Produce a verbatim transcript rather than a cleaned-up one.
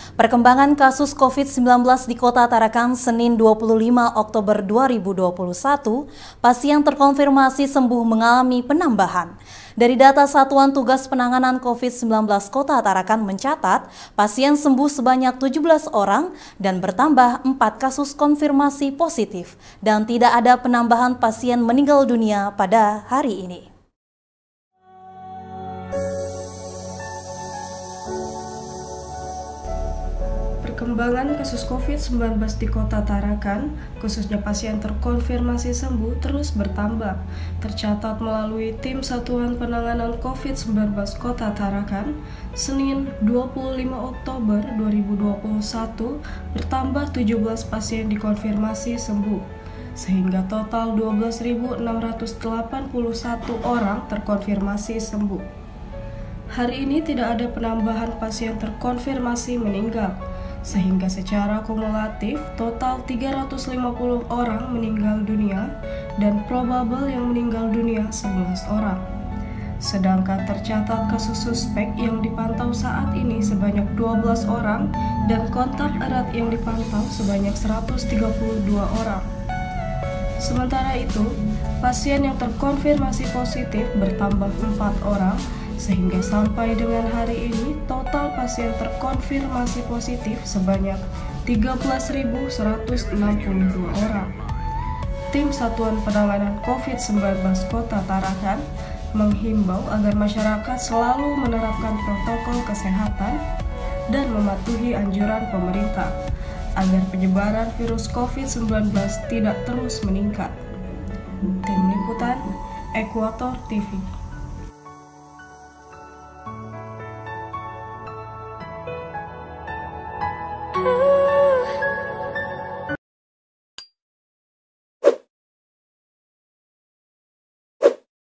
Perkembangan kasus covid sembilan belas di Kota Tarakan Senin dua puluh lima Oktober dua ribu dua puluh satu, pasien terkonfirmasi sembuh mengalami penambahan. Dari data Satuan Tugas Penanganan covid sembilan belas Kota Tarakan mencatat, pasien sembuh sebanyak tujuh belas orang dan bertambah empat kasus konfirmasi positif dan tidak ada penambahan pasien meninggal dunia pada hari ini. Perkembangan kasus covid sembilan belas di Kota Tarakan, khususnya pasien terkonfirmasi sembuh, terus bertambah. Tercatat melalui Tim Satuan Penanganan covid sembilan belas Kota Tarakan, Senin dua puluh lima Oktober dua ribu dua puluh satu, bertambah tujuh belas pasien dikonfirmasi sembuh, sehingga total dua belas ribu enam ratus delapan puluh satu orang terkonfirmasi sembuh. Hari ini tidak ada penambahan pasien terkonfirmasi meninggal, sehingga secara kumulatif total tiga ratus lima puluh orang meninggal dunia dan probable yang meninggal dunia sebelas orang. Sedangkan tercatat kasus suspek yang dipantau saat ini sebanyak dua belas orang dan kontak erat yang dipantau sebanyak seratus tiga puluh dua orang. Sementara itu, pasien yang terkonfirmasi positif bertambah empat orang, sehingga sampai dengan hari ini total pasien terkonfirmasi positif sebanyak tiga belas ribu seratus enam puluh dua orang. Tim Satuan Penanganan covid sembilan belas Kota Tarakan menghimbau agar masyarakat selalu menerapkan protokol kesehatan dan mematuhi anjuran pemerintah agar penyebaran virus covid sembilan belas tidak terus meningkat. Tim Liputan Ekuator T V.